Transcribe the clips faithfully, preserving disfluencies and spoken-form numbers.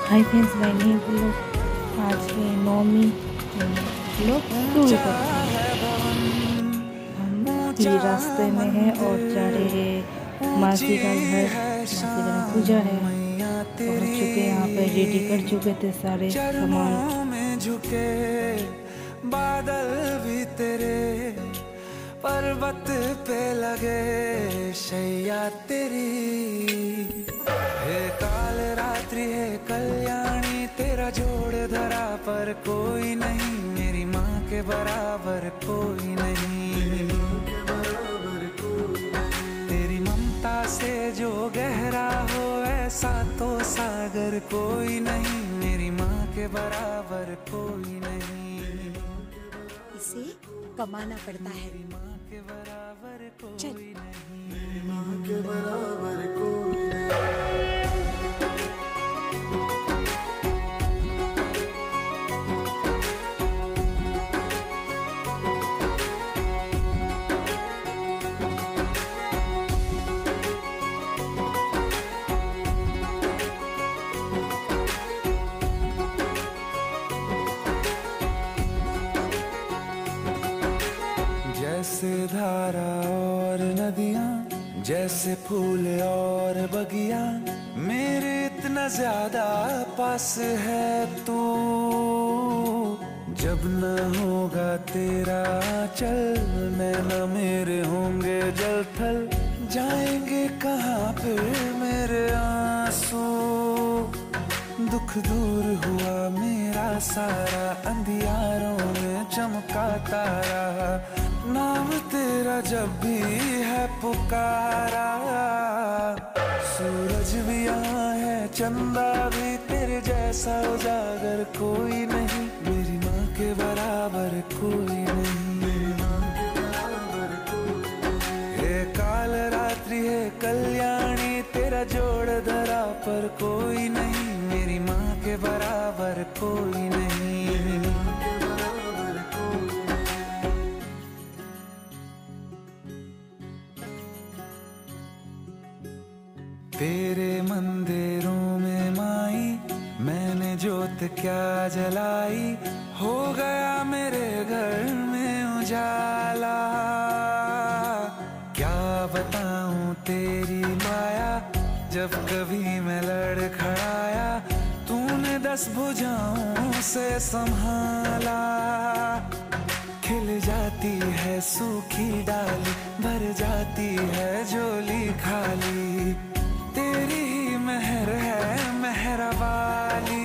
Hi friends, मैं नहीं बोलो आज है नौमी लोग टूर करते हैं। हम ये रास्ते में हैं और जा रहे हैं मासी का घर। मासी का घर पूजा है, पहुँच चुके यहाँ पे, रेडी कर चुके थे सारे सामान में झुके बादल भी तेरे पर्वत पे लगे शैया तेरी। हे काल रात्रि है कल्याणी, तेरा जोड़ धरा पर कोई नहीं, मेरी माँ के बराबर कोई नहीं। तेरी ममता से जो गहरा हो ऐसा तो सागर कोई नहीं, मेरी माँ के बराबर कोई नहीं। इसे कमाना पड़ता है। मेरी माँ के बराबर कोई नहीं, मेरी माँ के बराबर कोई नहीं। जैसे धारा और नदियाँ, जैसे फूल और बगिया, मेरे इतना ज्यादा पास है तू। जब न होगा तेरा चल, मैं न मेरे होंगे जल थल, जाएंगे कहाँ फिर मेरे आंसू। दुख दूर हुआ मेरा सारा, अंधियारों में चमका तारा, नाम तेरा जब भी है पुकारा। सूरज भी यहाँ है, चंदा भी, तेरे जैसा उजागर कोई नहीं, मेरी माँ के बराबर कोई नहीं। मेरी माँ के बराबर कोई नहीं। हे काल रात्रि है कल्याणी, तेरा जोड़ धरा पर कोई नहीं, मेरी माँ के बराबर कोई नहीं। मेरी माँ के बराबर कोई नहीं। तेरे मंदिरों में माई मैंने जोत क्या जलाई, हो गया मेरे घर में उजाला। क्या बताऊं तेरी माया, जब कभी मैं लड़खड़ाया, तूने दस भुजाओं से संभाला। खिल जाती है सूखी डाली, भर जाती है झोली खाली, तेरी ही मेहर है मेहर वाली।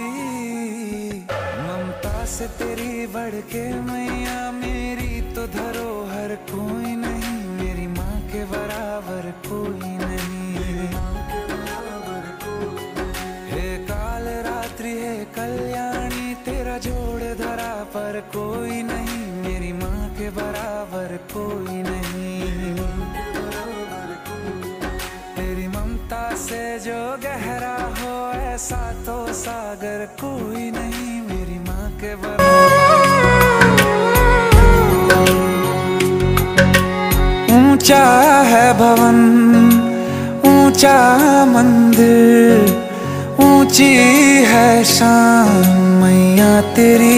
ममता से तेरी बढ़ के मैया, मेरी तो धरोहर कोई नहीं, मेरी माँ के बराबर कोई नहीं। मेरी माँ के बराबर कोई नहीं। हे काल रात्रि है कल्याणी, तेरा जोड़ धरा पर कोई नहीं, मेरी माँ के बराबर कोई नहीं। मेरी माँ के बराबर कोई नहीं। तेरी ममता से जो गहरा हो ऐसा तो सागर कोई नहीं, मेरी माँ के बराबर। ऊंचा है भवन, ऊंचा मंदिर, ऊंची है शान मैया तेरी।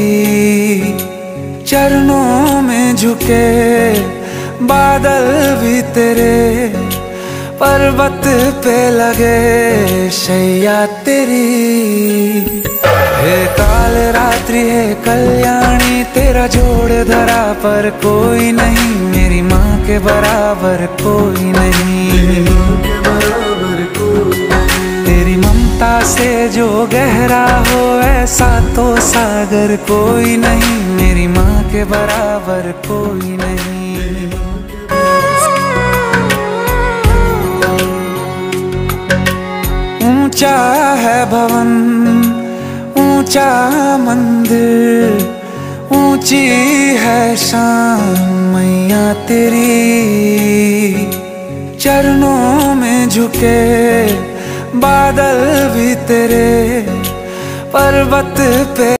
चरणों में झुके बादल भी तेरे, पर्वत पे लगे शैया तेरी। हे काल रात्रि है कल्याणी, तेरा जोड़ धरा पर कोई नहीं, मेरी माँ के बराबर कोई नहीं। मेरी माँ के बराबर कोई नहीं। तेरी ममता से जो गहरा हो ऐसा तो सागर कोई नहीं, मेरी माँ के बराबर कोई नहीं। ऊंचा है भवन, ऊंचा मंदिर, ऊंची है शान मैया तेरी। चरणों में झुके बादल भी तेरे, पर्वत पे